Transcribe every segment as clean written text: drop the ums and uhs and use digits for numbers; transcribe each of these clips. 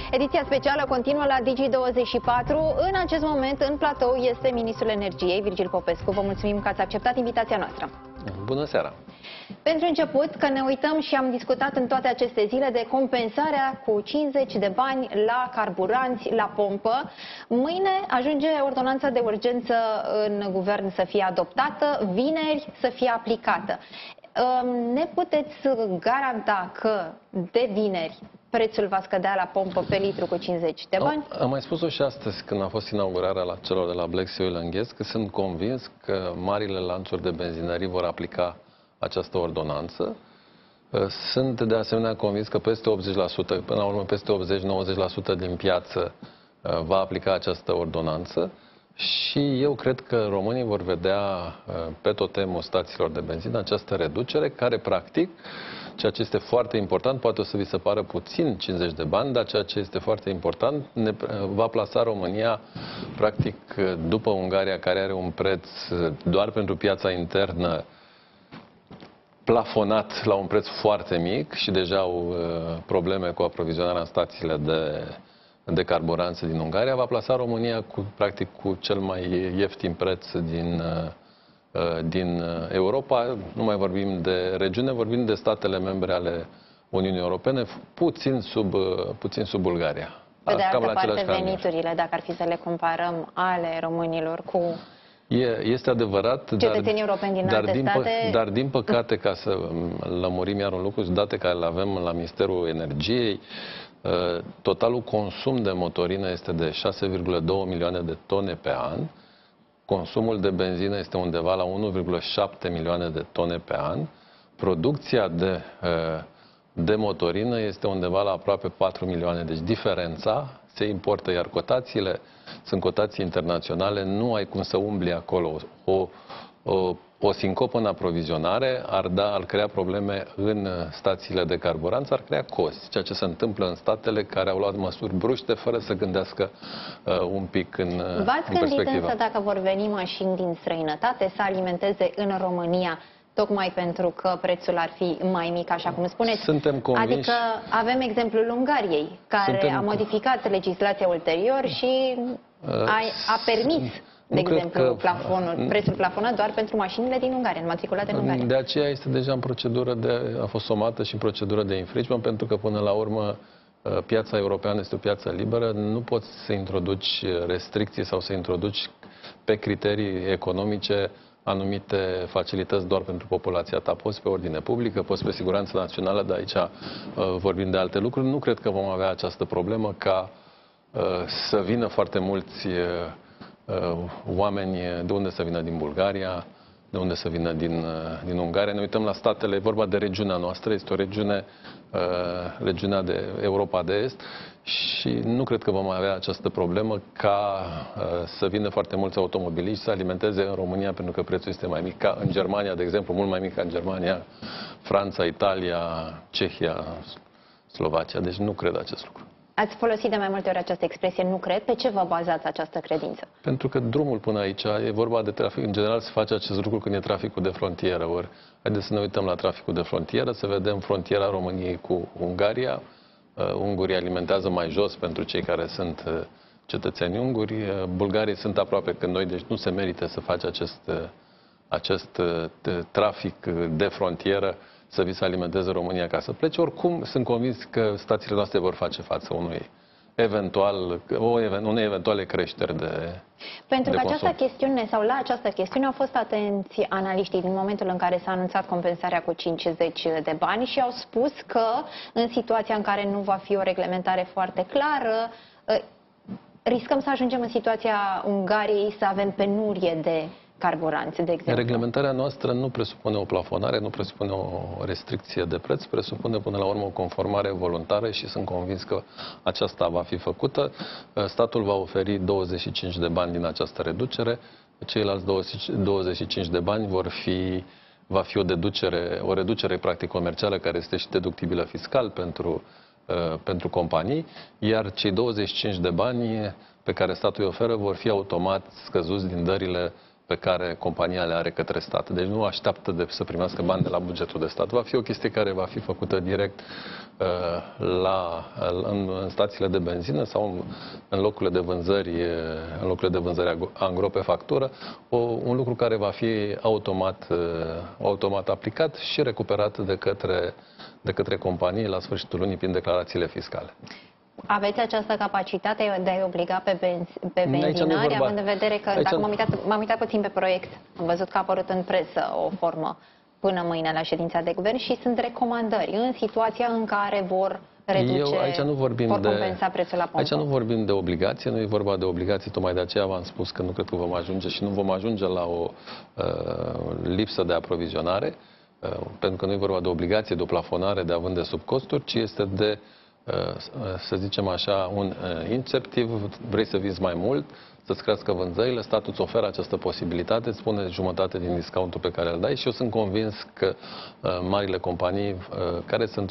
Ediția specială continuă la Digi24. În acest moment, în platou, este Ministrul Energiei, Virgil Popescu. Vă mulțumim că ați acceptat invitația noastră. Bună seara! Pentru început, că ne uităm și am discutat în toate aceste zile de compensarea cu 50 de bani la carburanți, la pompă. Mâine ajunge ordonanța de urgență în guvern să fie adoptată, vineri să fie aplicată. Ne puteți garanta că de vineri prețul va scădea la pompă pe litru cu 50 de bani? Am mai spus-o și astăzi când a fost inaugurarea la celor de la Black Sea Oil and Gas, că sunt convins că marile lanțuri de benzinării vor aplica această ordonanță. Sunt de asemenea convins că peste 80%, până la urmă peste 80-90% din piață va aplica această ordonanță. Și eu cred că românii vor vedea pe totemul stațiilor de benzină această reducere care, practic, ceea ce este foarte important, poate o să vi se pară puțin 50 de bani, dar ceea ce este foarte important, va plasa România, practic, după Ungaria, care are un preț doar pentru piața internă plafonat la un preț foarte mic și deja au probleme cu aprovizionarea în stațiile de carburanți din Ungaria, va plasa România practic cu cel mai ieftin preț din Europa. Nu mai vorbim de regiune, vorbim de statele membre ale Uniunii Europene, puțin sub Bulgaria. Pe de altă parte, veniturile, dacă ar fi să le comparăm, ale românilor cu este adevărat, cetățenii europeni din alte state. Dar din păcate, ca să lămurim iar un lucru, date care le avem la Ministerul Energiei, totalul consum de motorină este de 6,2 milioane de tone pe an. Consumul de benzină este undeva la 1,7 milioane de tone pe an. Producția de motorină este undeva la aproape 4 milioane. Deci diferența se importă, iar cotațiile sunt cotații internaționale, nu ai cum să umbli acolo. O sincopă în aprovizionare ar crea probleme în stațiile de carburanți, ar crea cozi, ceea ce se întâmplă în statele care au luat măsuri bruște fără să gândească un pic în perspectivă. V-ați gândit însă dacă vor veni mașini din străinătate să alimenteze în România, tocmai pentru că prețul ar fi mai mic, așa cum spuneți? Suntem convinși. Adică avem exemplul Ungariei, care a modificat legislația ulterior și a permis, de exemplu, prețul plafonat doar pentru mașinile din Ungaria, înmatriculate în Ungaria. De aceea este deja în procedură a fost somată și în procedură de infringement, pentru că până la urmă piața europeană este o piață liberă, nu poți să introduci restricții sau să introduci pe criterii economice anumite facilități doar pentru populația ta. Poți pe ordine publică, poți pe siguranță națională, dar aici vorbim de alte lucruri. Nu cred că vom avea această problemă ca să vină foarte mulți oameni, de unde să vină, din Bulgaria, de unde să vină din Ungaria. Ne uităm la statele, e vorba de regiunea noastră, este o regiunea de Europa de Est și nu cred că vom avea această problemă ca să vină foarte mulți automobiliști să alimenteze în România, pentru că prețul este mai mic ca în Germania, de exemplu, mult mai mic ca în Germania, Franța, Italia, Cehia, Slovacia. Deci nu cred acest lucru. Ați folosit de mai multe ori această expresie, nu cred. Pe ce vă bazați această credință? Pentru că drumul până aici, e vorba de trafic. În general se face acest lucru când e traficul de frontieră. Ori haideți să ne uităm la traficul de frontieră, să vedem frontiera României cu Ungaria. Ungurii alimentează mai jos pentru cei care sunt cetățeni unguri. Bulgarii sunt aproape când noi, deci nu se merită să faci acest trafic de frontieră, să vii să alimenteze România ca să plece. Oricum, sunt convins că stațiile noastre vor face față unei eventuale creșteri Pentru că consum. această chestiune, sau la această chestiune, au fost atenți analiștii din momentul în care s-a anunțat compensarea cu 50 de bani și au spus că în situația în care nu va fi o reglementare foarte clară, riscăm să ajungem în situația Ungariei să avem penurie de carburanți, de exemplu. Reglementarea noastră nu presupune o plafonare, nu presupune o restricție de preț, presupune până la urmă o conformare voluntară și sunt convins că aceasta va fi făcută. Statul va oferi 25 de bani din această reducere, ceilalți 25 de bani va fi o reducere practic comercială care este și deductibilă fiscal pentru companii, iar cei 25 de bani pe care statul îi oferă vor fi automat scăzuți din dările pe care compania le are către stat. Deci nu așteaptă să primească bani de la bugetul de stat. Va fi o chestie care va fi făcută direct în stațiile de benzină sau în locurile de vânzări angro pe factură, un lucru care va fi automat aplicat și recuperat de către companii la sfârșitul lunii prin declarațiile fiscale. Aveți această capacitate de a-i obliga pe benzinari, având în vedere că, dacă m-am uitat puțin pe proiect, am văzut că a apărut în presă o formă până mâine la ședința de guvern și sunt recomandări în situația în care vor compensa prețul la pompă. Aici nu vorbim de obligație, nu e vorba de obligații, tocmai de aceea v-am spus că nu cred că vom ajunge și nu vom ajunge la o lipsă de aprovizionare, pentru că nu e vorba de obligație, de o plafonare de având de sub costuri, ci este de, să zicem așa, un incentiv, vrei să vinzi mai mult, să-ți crească vânzările, statul îți oferă această posibilitate, îți pune jumătate din discountul pe care îl dai și eu sunt convins că marile companii, care sunt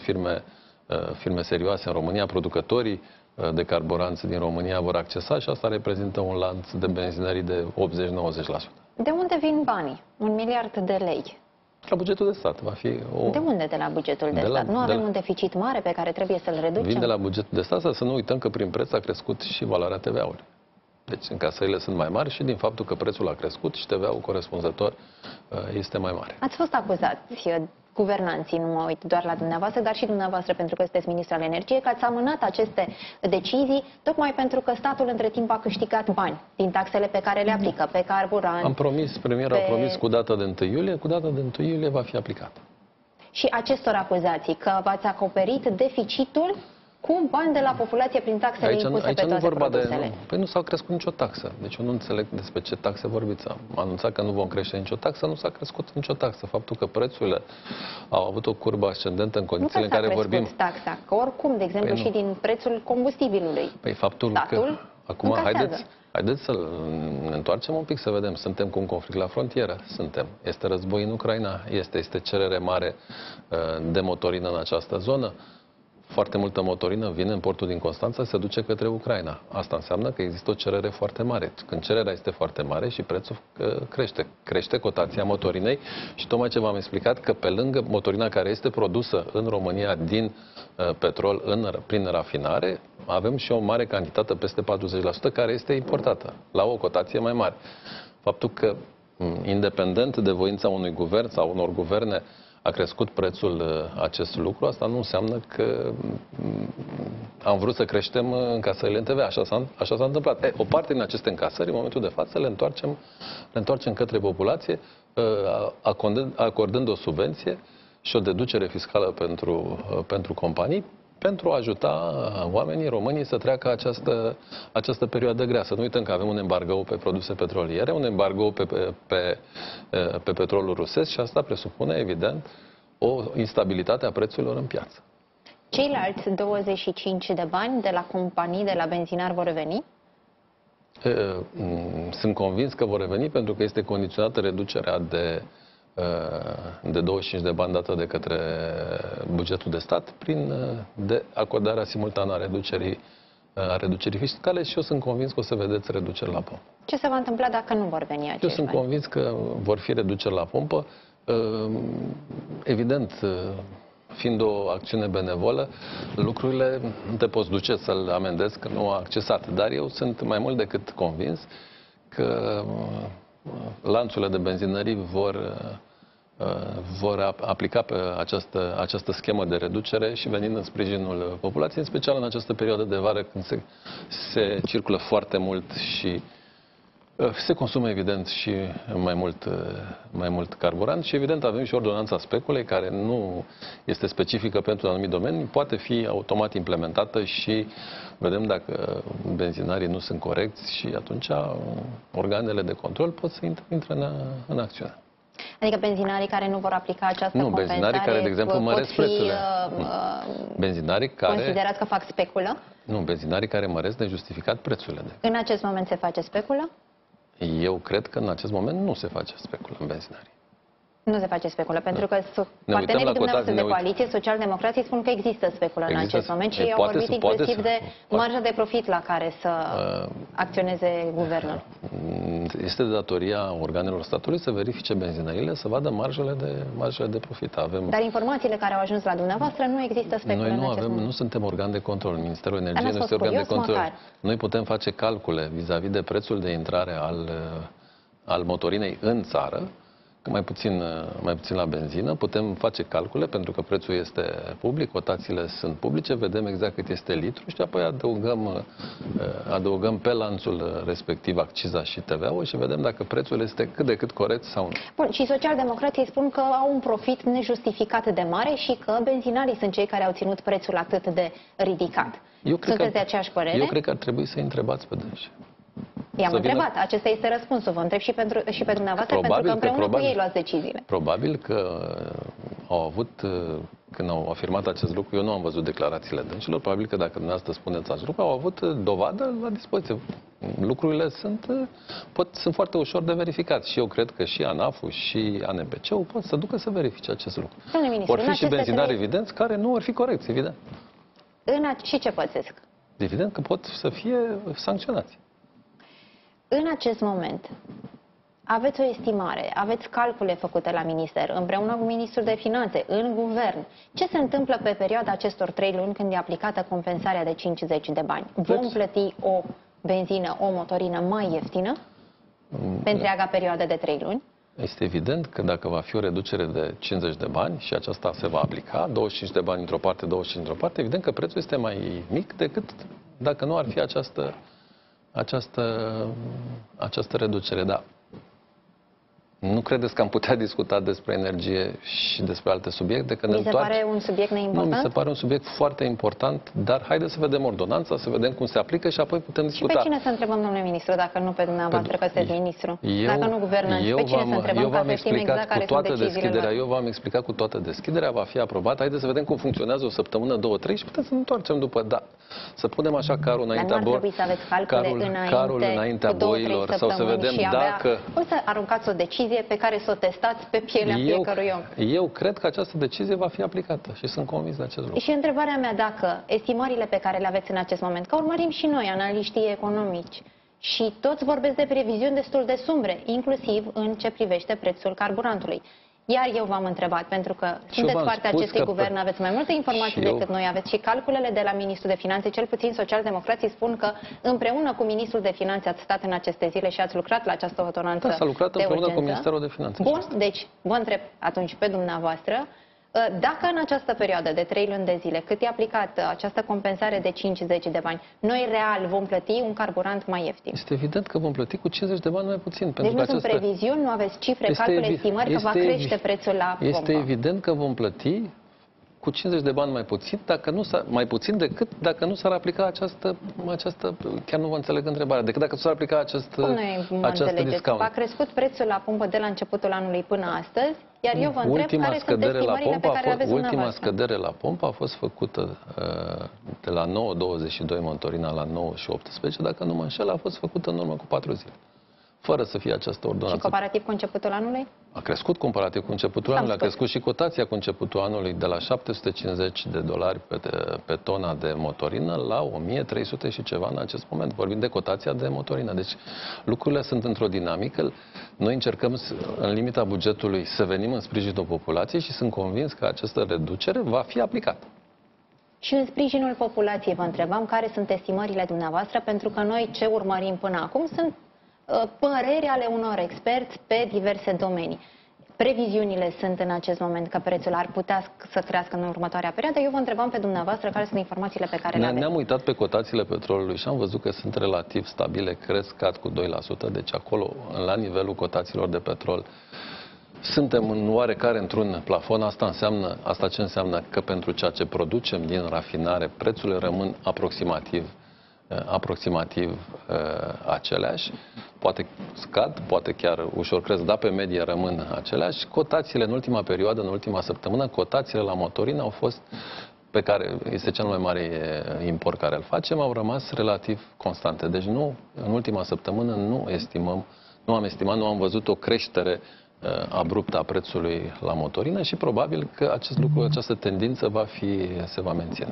firme serioase în România, producătorii de carburanți din România vor accesa și asta reprezintă un lanț de benzinării de 80-90%. De unde vin banii? 1 miliard de lei. La bugetul de stat va fi o... De unde de la bugetul de stat? Nu avem un deficit mare pe care trebuie să-l reducem? Vin de la bugetul de stat, să nu uităm că prin preț a crescut și valoarea TVA-ului. Deci încasările sunt mai mari și din faptul că prețul a crescut și TVA-ul corespunzător este mai mare. Ați fost acuzați, guvernanții, nu mă uit doar la dumneavoastră, dar și dumneavoastră, pentru că sunteți ministru al energiei, că ați amânat aceste decizii tocmai pentru că statul între timp a câștigat bani din taxele pe care le aplică pe carburant. Am promis, premierul a promis cu data de 1 iulie, cu data de 1 iulie va fi aplicat. Și acestor acuzații că v-ați acoperit deficitul cu bani de la populație prin taxele impuse pe toate produsele. Păi nu s-a crescut nicio taxă. Deci eu nu înțeleg despre ce taxe vorbiți. Am anunțat că nu vom crește nicio taxă, nu s-a crescut nicio taxă. Faptul că prețurile au avut o curbă ascendentă în condițiile în care vorbim... Nu că s-a crescut taxa, că oricum, de exemplu, și din prețul combustibilului. Păi faptul că... Acum, haideți să ne întoarcem un pic să vedem. Suntem cu un conflict la frontieră. Este război în Ucraina. Este cerere mare de motorină în această zonă. Foarte multă motorină vine în portul din Constanța și se duce către Ucraina. Asta înseamnă că există o cerere foarte mare. Când cererea este foarte mare și prețul crește. Crește cotația motorinei și tocmai ce v-am explicat că pe lângă motorina care este produsă în România din petrol prin rafinare, avem și o mare cantitate, peste 40%, care este importată la o cotație mai mare. Faptul că, independent de voința unui guvern sau unor guverne, a crescut prețul acest lucru, asta nu înseamnă că am vrut să creștem încasările în TVA. Așa s-a întâmplat. O parte din aceste încasări, în momentul de față, le întoarcem către populație, acordând o subvenție și o deducere fiscală pentru companii, pentru a ajuta oamenii, românii, să treacă această perioadă grea. Să nu uităm că avem un embargo pe produse petroliere, un embargo pe petrolul rusesc și asta presupune, evident, o instabilitate a prețurilor în piață. Ceilalți 25 de bani de la companii, de la benzinari, vor reveni? Sunt convins că vor reveni pentru că este condiționată reducerea de 25 de bani dată de către bugetul de stat prin acordarea simultană a reducerii fiscale și eu sunt convins că o să vedeți reduceri la pompă. Ce se va întâmpla dacă nu vor veni acești bani? Eu sunt convins că vor fi reduceri la pompă. Evident, fiind o acțiune benevolă, lucrurile nu te poți duce să-l amendezi că nu a accesat. Dar eu sunt mai mult decât convins că lanțurile de benzinării vor aplica pe această schemă de reducere și venind în sprijinul populației, în special în această perioadă de vară când se circulă foarte mult și se consumă evident și mai mult carburant și evident avem și ordonanța speculei care nu este specifică pentru un anumit domeniu, poate fi automat implementată și vedem dacă benzinarii nu sunt corecți și atunci organele de control pot să intre în acțiune. Adică benzinarii care nu vor aplica această compensare benzinari care, de exemplu, măresc prețurile. Benzinari care... Considerați că fac speculă? Nu, benzinari care măresc nejustificat prețurile. În acest moment se face speculă? Eu cred că în acest moment nu se face speculă în benzinari. Nu se face speculă, pentru că Ne uităm partenerii la dumneavoastră de cotații, coaliție, socialdemocrații, spun că există speculă în acest moment și au vorbit inclusiv de marja de profit la care să acționeze guvernul. Este de datoria organelor statului să verifice benzinările, să vadă marjele de profit. Dar informațiile care au ajuns la dumneavoastră nu există speculă în acest moment. Nu suntem organ de control. Ministerul Energiei nu este organ de control. Noi putem face calcule vis-a-vis de prețul de intrare al motorinei în țară, mai puțin la benzină, putem face calcule pentru că prețul este public, cotațiile sunt publice, vedem exact cât este litru și apoi adăugăm pe lanțul respectiv acciza și TVA-ul și vedem dacă prețul este cât de cât corect sau nu. Bun, și socialdemocrații spun că au un profit nejustificat de mare și că benzinarii sunt cei care au ținut prețul atât de ridicat. Sunteți de aceeași părere? Eu cred că ar trebui să întrebați pe dânsi. I-am întrebat, acesta este răspunsul. Vă întreb și pe dumneavoastră, pentru că împreună cu ei luați deciziile. Probabil că au avut, când au afirmat acest lucru, eu nu am văzut declarațiile dânșilor, probabil că dacă dumneavoastră spuneți acest lucru, au avut dovadă la dispoziție. Lucrurile sunt foarte ușor de verificat și eu cred că și ANAF-ul și ANBC-ul pot să ducă să verifice acest lucru. Vor fi și benzinari evidenți care nu vor fi corecți, evident. Și ce pățesc? Evident că pot să fie sancționați. În acest moment, aveți o estimare, aveți calcule făcute la minister, împreună cu ministrul de finanțe, în guvern. Ce se întâmplă pe perioada acestor 3 luni când e aplicată compensarea de 50 de bani? Vom plăti o benzină, o motorină mai ieftină pe întreaga perioadă de 3 luni? Este evident că dacă va fi o reducere de 50 de bani și aceasta se va aplica, 25 de bani într-o parte, 25 într-o parte, evident că prețul este mai mic decât dacă nu ar fi această reducere, da. Nu credeți că am putea discuta despre energie și despre alte subiecte? Mi se pare un subiect neimportant? Nu, mi se pare un subiect foarte important, dar haideți să vedem ordonanța, să vedem cum se aplică și apoi putem discuta. Și pe cine să întrebăm, domnule ministru, dacă nu pe dumneavoastră, că sunteți ministru? Dacă nu guvernanți, pe cine să întrebăm ca să știm exact care sunt deciziile? Eu v-am explicat cu toată deschiderea, va fi aprobat. Haideți să vedem cum funcționează o săptămână, 2, 3 și putem să ne întoarcem după. Da, să punem așa carul înaintea carul înaintea boilor sau să vedem dacă... O să aruncați o decizie pe care să o testați pe pielea fiecărui om. Eu cred că această decizie va fi aplicată și sunt convins de acest lucru. Și întrebarea mea, dacă estimările pe care le aveți în acest moment, că urmărim și noi, analiștii economici, și toți vorbesc de previziuni destul de sumbre, inclusiv în ce privește prețul carburantului. Iar eu v-am întrebat, pentru că sunteți partea acestui guvern, aveți mai multe informații decât noi, aveți și calculele de la Ministrul de Finanțe, cel puțin socialdemocrații spun că împreună cu Ministrul de Finanțe ați stat în aceste zile și ați lucrat la această ordonanță. Da, s-a lucrat împreună cu Ministerul de Finanțe. Bun, deci vă întreb atunci pe dumneavoastră, dacă în această perioadă de 3 luni de zile, cât e aplicată această compensare de 50 de bani, noi real vom plăti un carburant mai ieftin? Este evident că vom plăti cu 50 de bani mai puțin. Deci nu sunt previziuni, nu aveți cifre, calcule, estimări că va crește prețul la pompă? Este evident că vom plăti cu 50 de bani mai puțin decât dacă nu s-ar aplica această chiar nu vă înțeleg întrebarea, decât dacă s-ar aplica această discount. A crescut prețul la pompă de la începutul anului până astăzi, iar eu vă întreb care sunt estimările pe care le aveți dumneavoastră. Ultima scădere la pompă a fost făcută de la 9,22 motorina la 9,18, dacă nu mă înșel, a fost făcută în urmă cu 4 zile. Fără să fie această ordonanță. Și comparativ cu începutul anului? A crescut comparativ cu începutul anului, a crescut și cotația cu începutul anului de la $750 pe tona de motorină la 1.300 și ceva în acest moment. Vorbim de cotația de motorină. Deci lucrurile sunt într-o dinamică. Noi încercăm în limita bugetului să venim în sprijinul populației și sunt convins că această reducere va fi aplicată. Și în sprijinul populației vă întrebam care sunt estimările dumneavoastră, pentru că noi ce urmărim până acum sunt păreri ale unor experți pe diverse domenii. Previziunile sunt în acest moment că prețul ar putea să crească în următoarea perioadă. Eu vă întrebam pe dumneavoastră care sunt informațiile pe care le aveți. Ne-am uitat pe cotațiile petrolului și am văzut că sunt relativ stabile, cresc cu 2%, deci acolo, la nivelul cotațiilor de petrol, suntem oarecare într-un plafon. Asta ce înseamnă? Că pentru ceea ce producem din rafinare, prețurile rămân aproximativ aceleași, poate scad, poate chiar ușor cresc, dar pe medie rămân aceleași. Cotațiile în ultima perioadă, în ultima săptămână, cotațiile la motorină au fost, pe care este cel mai mare import care îl facem, au rămas relativ constante. Deci nu, în ultima săptămână nu am estimat, nu am văzut o creștere abruptă a prețului la motorină și probabil că acest lucru, această tendință se va menține.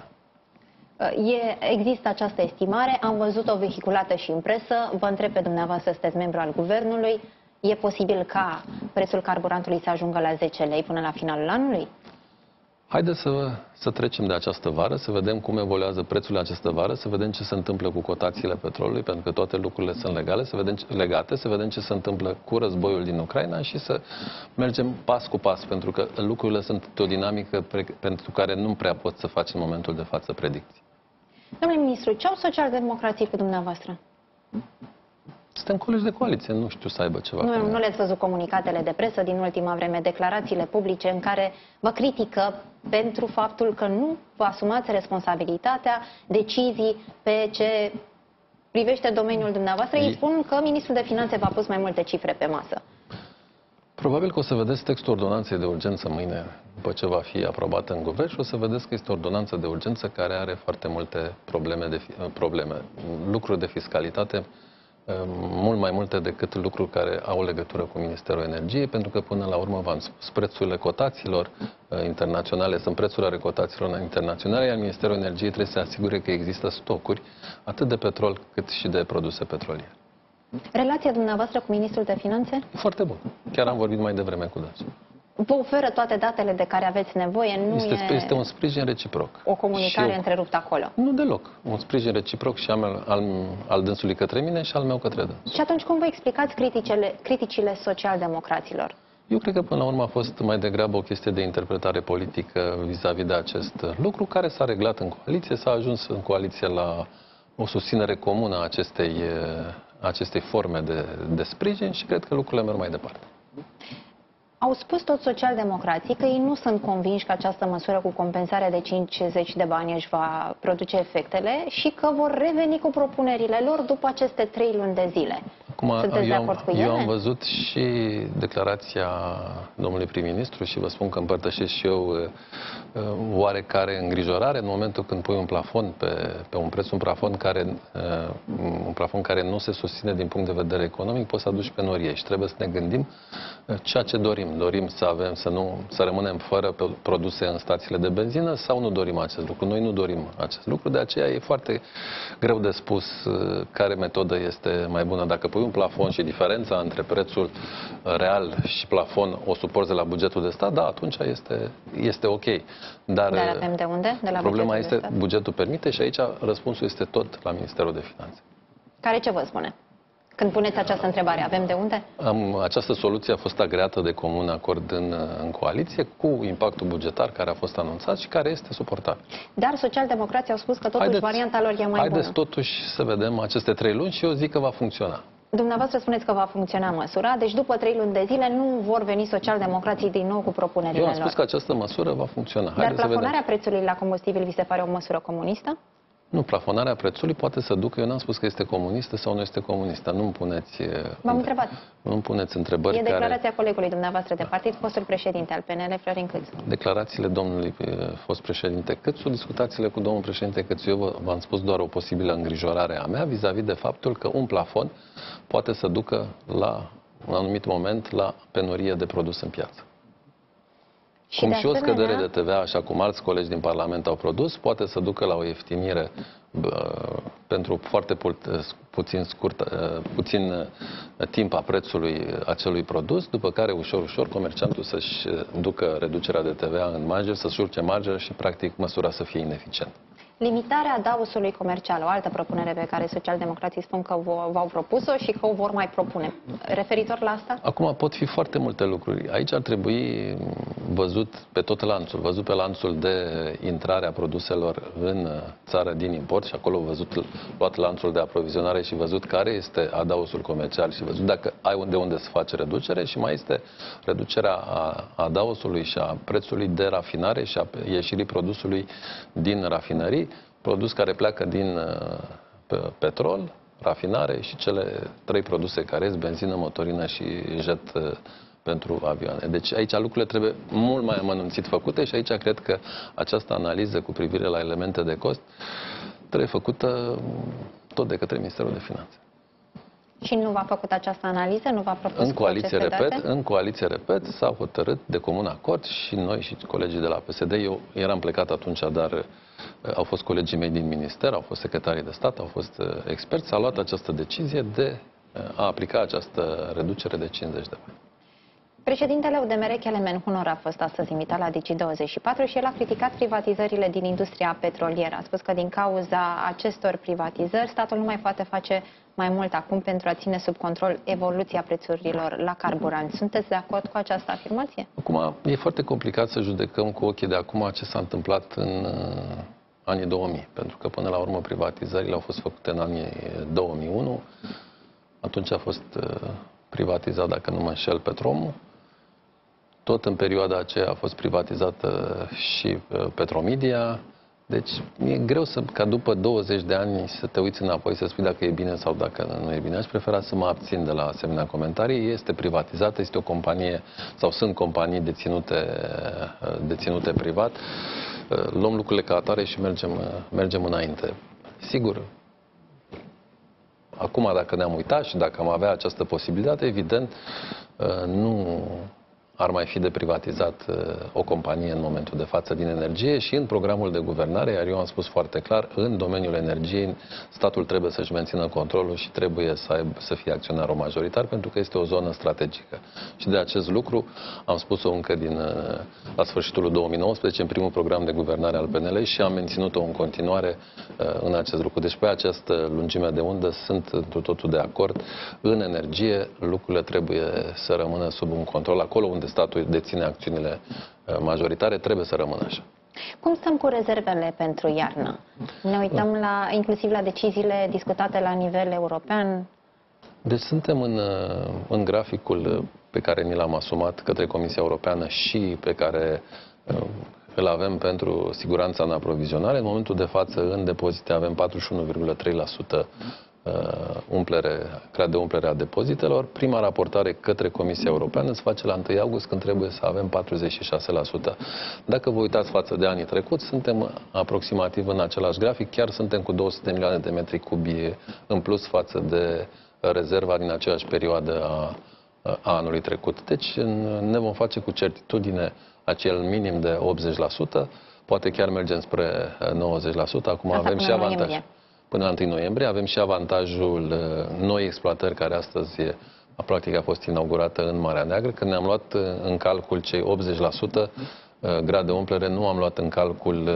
Există această estimare, am văzut-o vehiculată și în presă. Vă întreb pe dumneavoastră, sunteți membru al guvernului, e posibil ca prețul carburantului să ajungă la 10 lei până la finalul anului? Haideți să trecem de această vară, să vedem cum evoluează prețul această vară, să vedem ce se întâmplă cu cotațiile petrolului, pentru că toate lucrurile sunt legate, să vedem ce se întâmplă cu războiul din Ucraina și să mergem pas cu pas, pentru că lucrurile sunt o dinamică pentru care nu prea pot să faci în momentul de față predicții. Domnule ministru, ce au socialdemocrații cu dumneavoastră? Suntem colegi de coaliție, nu știu să aibă ceva. Nu le-ați văzut comunicatele de presă din ultima vreme, declarațiile publice în care vă critică pentru faptul că nu vă asumați responsabilitatea, decizii pe ce privește domeniul dumneavoastră? Ei spun că ministrul de finanțe v-a pus mai multe cifre pe masă. Probabil că o să vedeți textul ordonanței de urgență mâine, după ce va fi aprobată în guvern, și o să vedeți că este o ordonanță de urgență care are foarte multe probleme, lucruri de fiscalitate, mult mai multe decât lucruri care au legătură cu Ministerul Energiei, pentru că până la urmă v-am spus, prețurile cotațiilor internaționale sunt prețurile cotațiilor internaționale, iar Ministerul Energiei trebuie să se asigure că există stocuri atât de petrol cât și de produse petroliere. Relația dumneavoastră cu Ministrul de Finanțe? Foarte bun. Chiar am vorbit mai devreme cu dânsul. Vă oferă toate datele de care aveți nevoie? Nu este un sprijin reciproc. O comunicare întreruptă acolo? Nu deloc. Un sprijin reciproc și al dânsului către mine și al meu către dânsul. Și atunci cum vă explicați criticile socialdemocraților? Eu cred că până la urmă a fost mai degrabă o chestie de interpretare politică vis-a-vis de acest lucru, care s-a reglat în coaliție, s-a ajuns în coaliție la o susținere comună a acestei forme de sprijin și cred că lucrurile merg mai departe. Au spus toți socialdemocrații că ei nu sunt convinși că această măsură cu compensarea de 50 de bani își va produce efectele și că vor reveni cu propunerile lor după aceste 3 luni de zile. Sunteți de acord cu ele? Eu am văzut și declarația domnului prim-ministru și vă spun că împărtășesc și eu oarecare îngrijorare în momentul când pui un plafon pe un preț, un plafon care nu se susține din punct de vedere economic, poți să aduci penurie și trebuie să ne gândim ceea ce dorim. Dorim să rămânem fără produse în stațiile de benzină sau nu dorim acest lucru? Noi nu dorim acest lucru, de aceea e foarte greu de spus care metodă este mai bună. Dacă pui un plafon și diferența între prețul real și plafon o suporți de la bugetul de stat, da, atunci este ok. Dar avem de unde? De la problema este, bugetul bugetul permite și aici răspunsul este tot la Ministerul de Finanțe. Care ce vă spune? Când puneți această întrebare, avem de unde? Această soluție a fost agreată de comun acord în coaliție cu impactul bugetar care a fost anunțat și care este suportabil. Dar socialdemocrații au spus că totuși varianta lor e mai bună. Haideți totuși să vedem aceste 3 luni și eu zic că va funcționa. Dumneavoastră spuneți că va funcționa măsura, deci după 3 luni de zile nu vor veni socialdemocrații din nou cu propunerile lor. Eu am spus că această măsură va funcționa. Dar plafonarea prețului la combustibil vi se pare o măsură comunistă? Nu, plafonarea prețului poate să ducă, eu n-am spus că este comunistă sau nu este comunistă. Nu-mi puneți... V-am întrebat. Nu-mi puneți întrebări. E declarația colegului dumneavoastră de partid, fostul președinte al PNL, Florin Câțu. Declarațiile domnului fost președinte Câțu, discutațiile cu domnul președinte Câțu, eu v-am spus doar o posibilă îngrijorare a mea vis-a-vis de faptul că un plafon poate să ducă la un anumit moment la penurie de produs în piață. Cum și o scădere de TVA, așa cum alți colegi din Parlament au produs, poate să ducă la o ieftinire pentru foarte puțin timp a prețului acelui produs, după care ușor comerciantul să-și ducă reducerea de TVA în marjă, să-și urce marjă și practic măsura să fie ineficientă. Limitarea adaosului comercial, o altă propunere pe care socialdemocrații spun că v-au propus-o și că o vor mai propune. Referitor la asta? Acum pot fi foarte multe lucruri. Aici ar trebui văzut pe tot lanțul, văzut pe lanțul de intrare a produselor în țară din import și acolo luat lanțul de aprovizionare și văzut care este adaosul comercial și văzut dacă ai de unde să faci reducere și mai este reducerea adaosului și a prețului de rafinare și a ieșirii produsului din rafinării, produs care pleacă din petrol, rafinare și cele 3 produse care sunt benzină, motorină și jet pentru avioane. Deci aici lucrurile trebuie mult mai amănunțit făcute și aici cred că această analiză cu privire la elemente de cost trebuie făcută tot de către Ministerul de Finanțe. Și nu v-a făcut această analiză? Nu v-a propus În coaliție, aceste repet, date? în coaliție, repet, s-a hotărât de comun acord și noi și colegii de la PSD. Eu eram plecat atunci, dar au fost colegii mei din minister, au fost secretarii de stat, au fost experți. S-a luat această decizie de a aplica această reducere de 50 de bani. Președintele UDMR, Kelemen Hunor, a fost astăzi invitat la Digi24 și el a criticat privatizările din industria petrolieră. A spus că din cauza acestor privatizări, statul nu mai poate face mai mult acum pentru a ține sub control evoluția prețurilor la carburanți. Sunteți de acord cu această afirmație? Acum, e foarte complicat să judecăm cu ochii de acum ce s-a întâmplat în anii 2000, pentru că până la urmă privatizările au fost făcute în anii 2001. Atunci a fost privatizat, dacă nu mă înșel, Petromul. Tot în perioada aceea a fost privatizată și Petromedia. Deci e greu ca după 20 de ani să te uiți înapoi să spui dacă e bine sau dacă nu e bine. Aș prefera să mă abțin de la asemenea comentarii. Este privatizată, este o companie sau sunt companii deținute privat. Luăm lucrurile ca atare și mergem înainte. Sigur, acum dacă ne-am uitat și dacă am avea această posibilitate, evident, nu ar mai fi de privatizat o companie în momentul de față din energie și în programul de guvernare, iar eu am spus foarte clar, în domeniul energiei statul trebuie să-și mențină controlul și trebuie să fie acționar majoritar pentru că este o zonă strategică. Și de acest lucru am spus-o încă la sfârșitul lui 2019 în primul program de guvernare al PNL și am menținut-o în continuare în acest lucru. Deci pe această lungime de undă sunt totul de acord. În energie lucrurile trebuie să rămână sub un control. Acolo unde statul deține acțiunile majoritare, trebuie să rămână așa. Cum stăm cu rezervele pentru iarnă? Ne uităm inclusiv la deciziile discutate la nivel european. Deci suntem în graficul pe care ni l-am asumat către Comisia Europeană și pe care îl avem pentru siguranța în aprovizionare. În momentul de față, în depozite avem 41,3% grad de umplere a depozitelor. Prima raportare către Comisia Europeană se face la 1 august, când trebuie să avem 46%. Dacă vă uitați față de anii trecuți, suntem aproximativ în același grafic, chiar suntem cu 200 de milioane de metri cubi în plus față de rezerva din aceeași perioadă a anului trecut. Deci ne vom face cu certitudine acel minim de 80%, poate chiar mergem spre 90%. Acum avem și avantaj. Până la 1 noiembrie avem și avantajul noi exploatări care astăzi practic a fost inaugurată în Marea Neagră. Când ne-am luat în calcul cei 80% grad de umplere, nu am luat în calcul,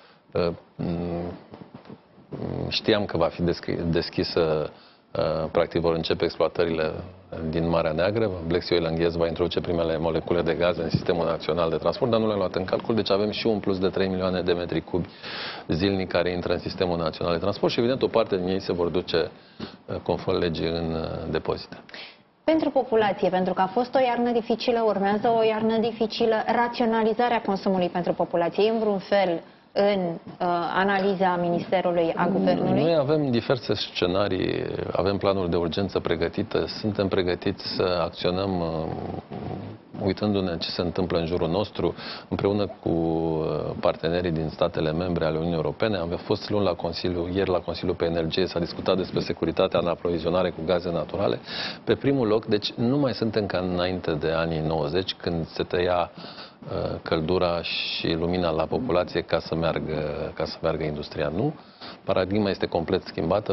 știam că va fi deschisă, practic vor începe exploatările din Marea Neagră. Black Sea Oil and Gas va introduce primele molecule de gaze în sistemul național de transport, dar nu le-am luat în calcul, deci avem și un plus de 3 milioane de metri cubi zilnic care intră în sistemul național de transport și evident o parte din ei se vor duce conform legii în depozite. Pentru populație, pentru că a fost o iarnă dificilă, urmează o iarnă dificilă, raționalizarea consumului pentru populație e în vreun fel în analiza Ministerului, a Guvernului? Noi avem diverse scenarii, avem planuri de urgență pregătite, suntem pregătiți să acționăm uitându-ne ce se întâmplă în jurul nostru, împreună cu partenerii din statele membre ale Uniunii Europene. Am fost luni la Consiliu, ieri la Consiliul pe Energie, s-a discutat despre securitatea în aprovizionare cu gaze naturale. Pe primul loc, deci nu mai suntem ca înainte de anii 90, când se tăia căldura și lumina la populație ca să meargă industria. Nu. Paradigma este complet schimbată.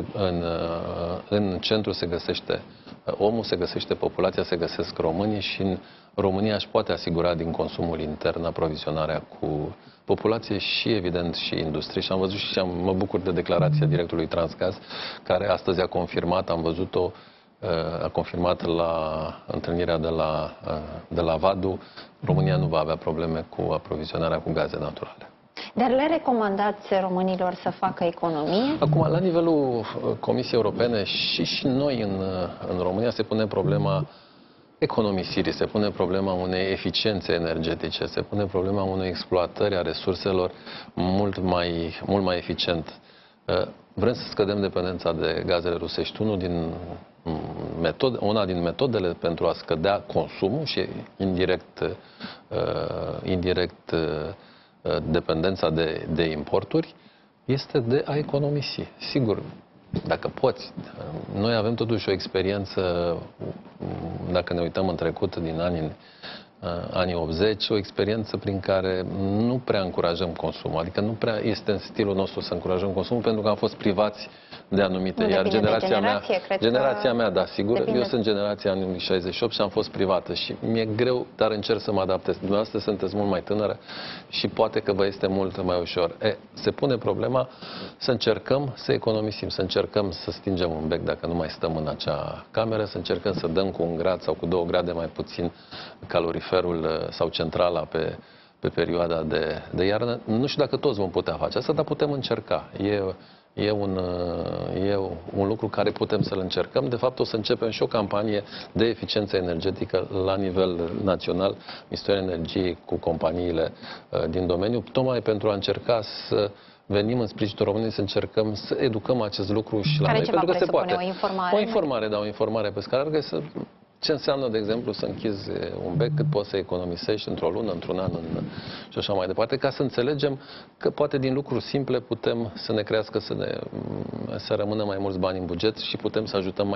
În centru se găsește omul, se găsește populația, se găsesc românii și în România își poate asigura din consumul intern aprovizionarea cu populație și, evident, și industrie. Și am văzut și mă bucur de declarația directorului Transgaz, care astăzi a confirmat, am văzut-o, a confirmat la întâlnirea de la Vadu, România nu va avea probleme cu aprovizionarea cu gaze naturale. Dar le recomandați românilor să facă economie? Acum, la nivelul Comisiei Europene și noi în România se pune problema economisirii, se pune problema unei eficiențe energetice, se pune problema unei exploatări a resurselor mult mai eficient. Vrem să scădem dependența de gazele rusești. Una din metodele pentru a scădea consumul și indirect dependența de importuri este de a economisi. Sigur, dacă poți. Noi avem totuși o experiență, dacă ne uităm în trecut, din anii 80, o experiență prin care nu prea încurajăm consumul. Adică nu prea este în stilul nostru să încurajăm consumul, pentru că am fost privați de anumite. Nu, iar generația mea, da, sigur, depinde. eu sunt generația anului 68 și am fost privată și mi-e greu, dar încerc să mă adaptez. Dumneavoastră sunteți mult mai tânără și poate că vă este mult mai ușor. Se pune problema să încercăm să economisim, să încercăm să stingem un bec dacă nu mai stăm în acea cameră, să încercăm să dăm cu 1 grad sau cu 2 grade mai puțin caloriferul sau centrala pe perioada de iarnă. Nu știu dacă toți vom putea face asta, dar putem încerca. E un lucru care putem să-l încercăm. De fapt, o să începem și o campanie de eficiență energetică la nivel național, Ministerul Energiei cu companiile din domeniu, tocmai pentru a încerca să venim în sprijinul României, să încercăm să educăm acest lucru și la noi. Pentru că se poate. O informare? O informare, da, o informare pe scară largă. Ce înseamnă, de exemplu, să închizi un bec, cât poți să economisești într-o lună, într-un an și așa mai departe, ca să înțelegem că poate din lucruri simple putem să ne crească, să rămână mai mulți bani în buget și putem să ajutăm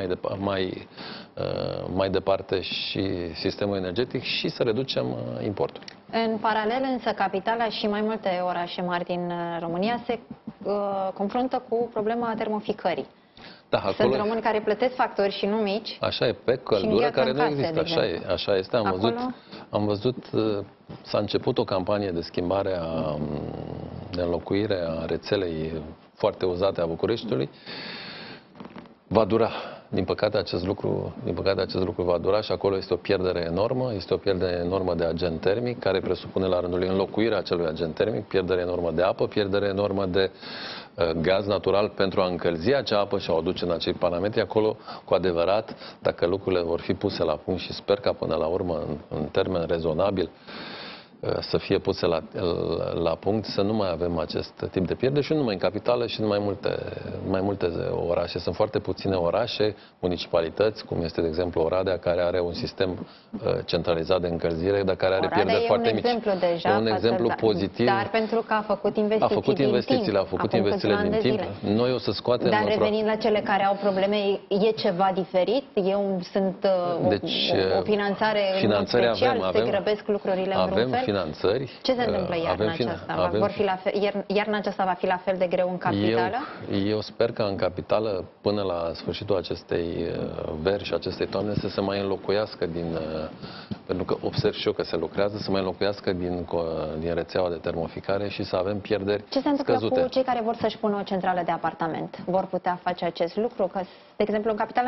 mai departe și sistemul energetic și să reducem importul. În paralel, însă, capitala și mai multe orașe mari din România se confruntă cu problema termoficării. Da, sunt români care plătesc facturi și nu mici. Așa e, pe căldură care nu există. Așa este. Am văzut, s-a început o campanie de schimbare, de înlocuire a rețelei foarte uzate a Bucureștiului. Va dura. Din păcate, acest lucru va dura și acolo este o pierdere enormă. Este o pierdere enormă de agent termic, care presupune la rândul ei înlocuirea acelui agent termic, pierdere enormă de apă, pierdere enormă de gaz natural pentru a încălzi acea apă și a o duce în acei parametri. Acolo, cu adevărat, dacă lucrurile vor fi puse la punct și sper ca până la urmă, în termen rezonabil, să fie puse la punct, să nu mai avem acest tip de pierderi și nu numai în capitală și în mai multe orașe. Sunt foarte puține orașe, municipalități, cum este, de exemplu, Oradea, care are un sistem centralizat de încălzire, dar care are pierderi foarte mici. Deja, e un exemplu pozitiv. Dar pentru că a făcut investiții a făcut investițiile din timp. Noi o să scoatem... Dar revenind la cele care au probleme, e ceva diferit? O finanțare în special? Se grăbesc lucrurile în vreun fel? Finanțări. Ce se întâmplă iarna aceasta? Iarna aceasta va fi la fel de greu în capitală? Eu sper că în capitală, până la sfârșitul acestei veri și acestei toamne, să se mai înlocuiască pentru că observ și eu că se lucrează, să mai înlocuiască din rețeaua de termoficare și să avem pierderi scăzute. Ce se întâmplă cu cei care vor să-și pună o centrală de apartament? Vor putea face acest lucru? Că, de exemplu, în capitală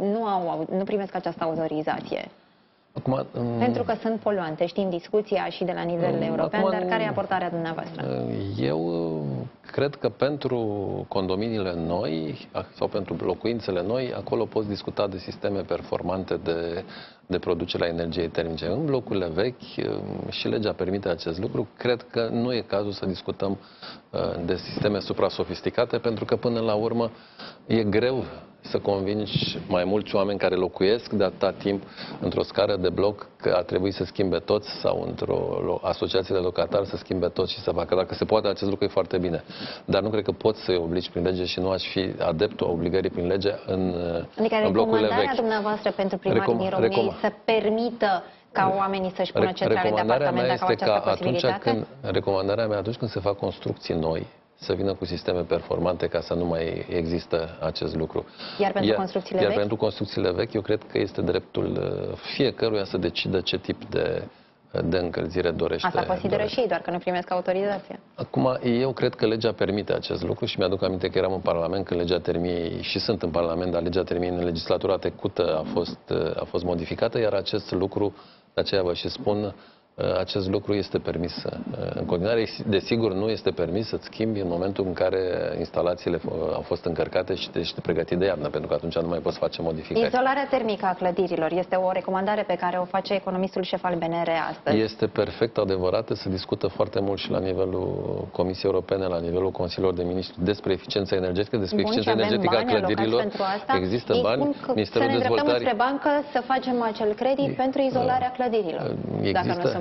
nu primesc această autorizație. Acum, pentru că sunt poluante, știm discuția și de la nivel european, dar care e abordarea dumneavoastră? Eu cred că pentru condominiile noi sau pentru locuințele noi, acolo poți discuta de sisteme performante de producere a energiei termice. În blocurile vechi, și legea permite acest lucru, cred că nu e cazul să discutăm de sisteme supra-sofisticate, pentru că până la urmă e greu să convingi mai mulți oameni care locuiesc de atâta timp într-o scară de bloc că ar trebui să schimbe toți sau într-o asociație de locatari să schimbe toți și să facă. Dacă se poate, acest lucru e foarte bine. Dar nu cred că poți să-i obligi prin lege și nu aș fi adeptul obligării prin lege în blocurile vechi. Adică recomandarea dumneavoastră pentru primarii din România să permită ca oamenii să-și pună centrale de apartament dacă au această posibilitate? Recomandarea mea atunci când se fac construcții noi, să vină cu sisteme performante ca să nu mai există acest lucru. Iar pentru construcțiile vechi? Pentru construcțiile vechi, eu cred că este dreptul fiecăruia să decidă ce tip de încălzire dorește. Asta consideră și ei, doar că nu primesc autorizația. Acum, eu cred că legea permite acest lucru și mi-aduc aminte că eram în Parlament când legea termiei, și sunt în Parlament, dar legea termiei în legislatura trecută a fost modificată, iar acest lucru, de aceea vă și spun, acest lucru este permis în continuare. Desigur, nu este permis să-ți schimbi în momentul în care instalațiile au fost încărcate și ești pregătit de iarnă, pentru că atunci nu mai poți face modificări. Izolarea termică a clădirilor este o recomandare pe care o face economistul șef al BNR astăzi. Este perfect adevărată, se discută foarte mult și la nivelul Comisiei Europene, la nivelul Consiliilor de Ministri despre eficiența energetică, despre eficiența energetică a clădirilor. Există bani. Ministerul Dezvoltării. Să ne îndreptăm spre bancă să facem acel credit pentru izolarea clădirilor, dacă nu sunt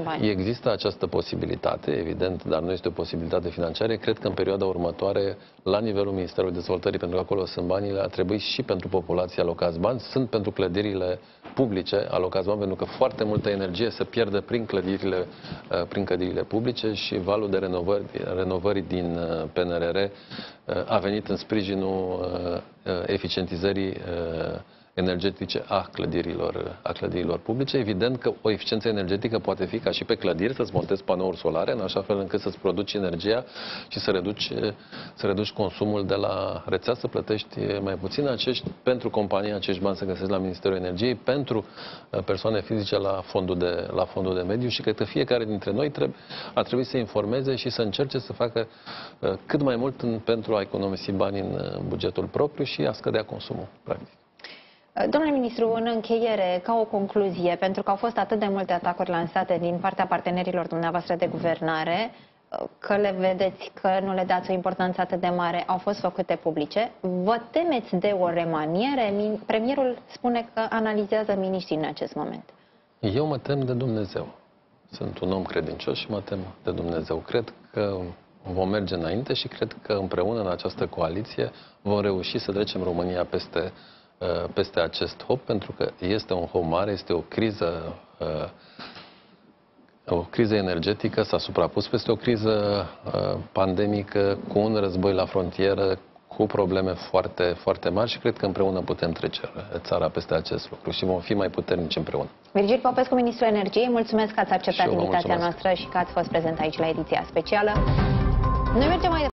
bani. Există această posibilitate, evident, dar nu este o posibilitate financiară. Cred că în perioada următoare, la nivelul Ministerului Dezvoltării, pentru că acolo sunt banile, ar trebui și pentru populație alocați bani, sunt pentru clădirile publice alocați bani, pentru că foarte multă energie se pierde prin clădirile publice și valul de renovări din PNRR a venit în sprijinul eficientizării energetice a clădirilor publice. Evident că o eficiență energetică poate fi ca și pe clădiri, să-ți montezi panouri solare, în așa fel încât să-ți produci energia și să reduci consumul de la rețea, să plătești mai puțin pentru companii, acești bani să găsești la Ministerul Energiei, pentru persoane fizice la fondul de mediu și cred că fiecare dintre noi ar trebui să informeze și să încerce să facă cât mai mult pentru a economisi bani în bugetul propriu și a scădea consumul, practic. Domnule ministru, în încheiere, ca o concluzie, pentru că au fost atât de multe atacuri lansate din partea partenerilor dumneavoastră de guvernare, că le vedeți că nu le dați o importanță atât de mare, au fost făcute publice, vă temeți de o remaniere? Premierul spune că analizează miniștrii în acest moment. Eu mă tem de Dumnezeu. Sunt un om credincios și mă tem de Dumnezeu. Cred că vom merge înainte și cred că împreună în această coaliție vom reuși să trecem România peste acest hop, pentru că este un hop mare, este o criză energetică, s-a suprapus peste o criză pandemică, cu un război la frontieră, cu probleme foarte, foarte mari și cred că împreună putem trece țara peste acest lucru și vom fi mai puternici împreună. Virgil Popescu, Ministrul Energiei, mulțumesc că ați acceptat invitația noastră și că ați fost prezent aici la ediția specială. Noi mergem mai